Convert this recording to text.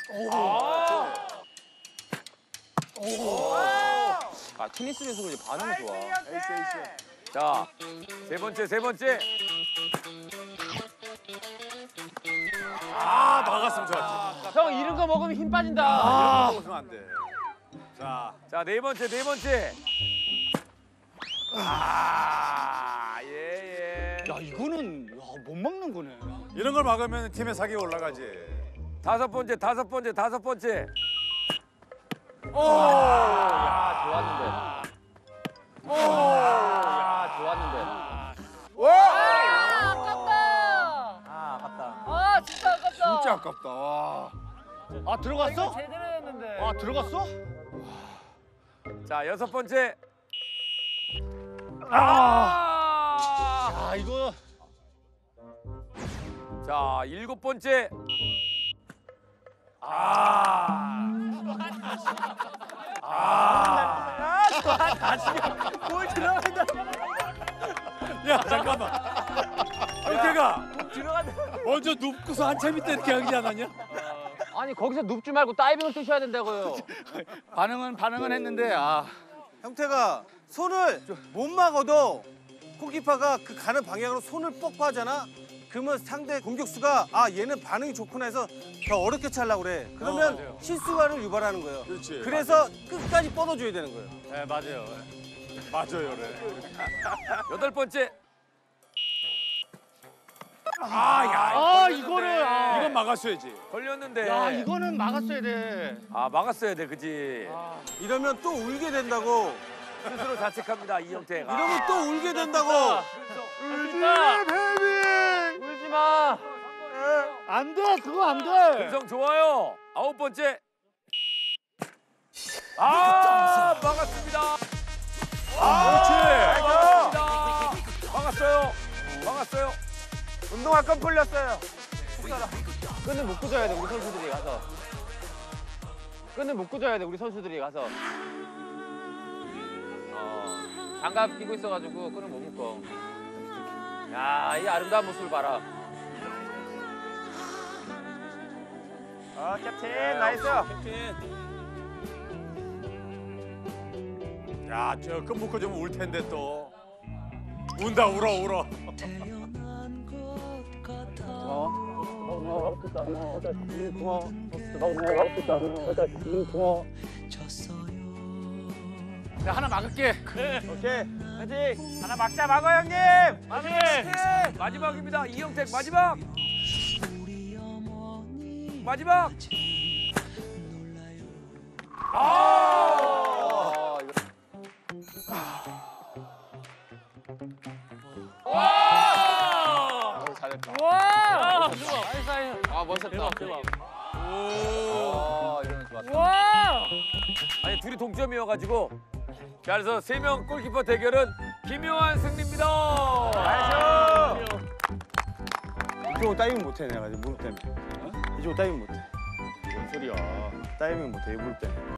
아, 테니스에서 그런지 반응이 좋아. 자, 세 번째. 아, 막았으면 좋았지. 형, 이런 거 먹으면 힘 빠진다. 이런 거 먹으면 안 돼. 자, 네 번째. 아, 예. 야, 이거는 못 막는 거네. 이런 걸 막으면 팀의 사기가 올라가지. 다섯 번째. 야, 좋았는데. 야, 좋았는데. 아깝다. 아깝다. 아, 진짜 아깝다. 진짜 아깝다. 와. 아, 들어갔어? 이거 제대로 했는데. 아, 들어갔어? 자, 여섯 번째. 아, 이거. 자, 일곱 번째. 뭘 들어간다. 야, 잠깐만. 형태가 들어간다. 먼저 눕고서 한참 있다 이렇게 하지 않았냐? 아니, 거기서 눕지 말고 다이빙을 뜨셔야 된다고요. 반응은 했는데, 아. 형태가 손을 못 막아도 골키퍼가 그 가는 방향으로 손을 뻑하잖아. 그러면 상대 공격수가 아 얘는 반응이 좋구나 해서 더 어렵게 차려고 그래. 그러면 맞아요. 실수를 유발하는 거예요. 그렇지. 그래서 끝까지 뻗어줘야 되는 거예요. 네, 맞아요. 맞아요, 그래. 여덟 번째. 이거를. 아. 이건 막았어야지. 걸렸는데. 야, 이거는 막았어야 돼. 아, 막았어야 돼, 그지? 이러면 또 울게 된다고. 스스로 자책합니다, 이형태가. 이러면 또 울게 된다고. 울지 마. 울지 마. 안 돼, 그거 안 돼. 음성 좋아요. 아홉 번째. 아, 막았습니다. 막았어요. 운동화 끈 풀렸어요. 끈을 묶고 줘야 돼, 우리 선수들이 가서. 끈을 묶고 줘야 돼, 우리 선수들이 가서. 장갑 끼고 있어가지고 끈을 못 묶어. 야, 이 아름다운 모습을 봐라. 캡틴 나이스. 야, 저 끈 묶어주면 울 텐데 또. 운다, 울어. 내가 하나 막을게. 오케이. 파이팅. 하나 막자, 막어, 형님! 마지막입니다. 이형택 마지막. 마지막. 잘했다. 와! 아, 멋있었다. 이러면 좋았다. 와! 아니, 둘이 동점이어가지고. 자, 그래서 세 명 골키퍼 대결은 김요한 승리입니다. 이쪽은 다이빙 못해 내가 무릎 때문에. 이쪽 다이빙 못해. 뭔 소리야. 다이빙 못해 이 무릎 때문에.